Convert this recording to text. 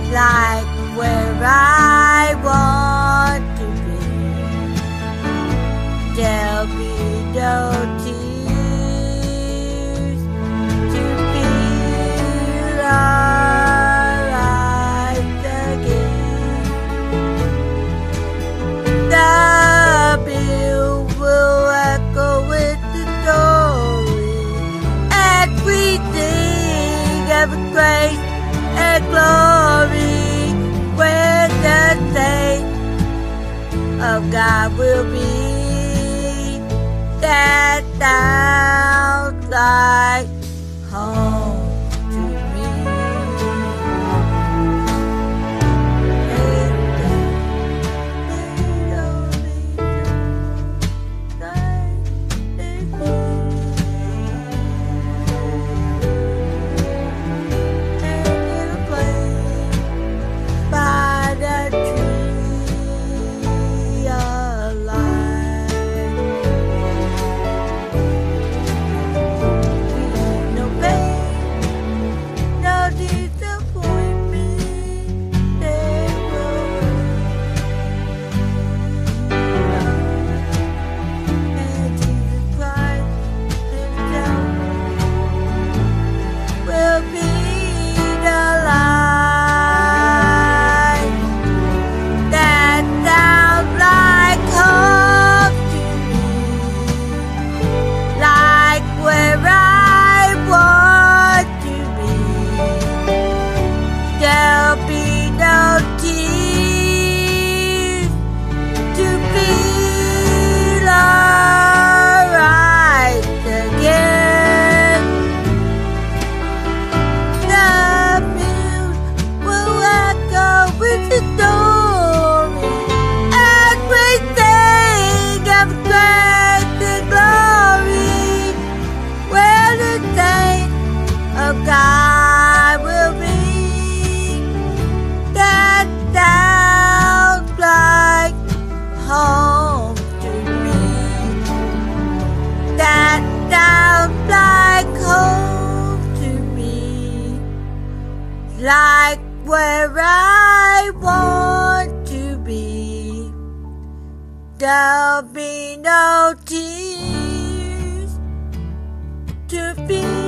like where I want to be. There'll be no tears to feel alright again. The bill will echo with the story, everything of grace and glory, where the saints of God will be. That sounds like home to me. God will be. That sounds like home to me. That sounds like home to me. Like where I want to be. There'll be no tears to feel.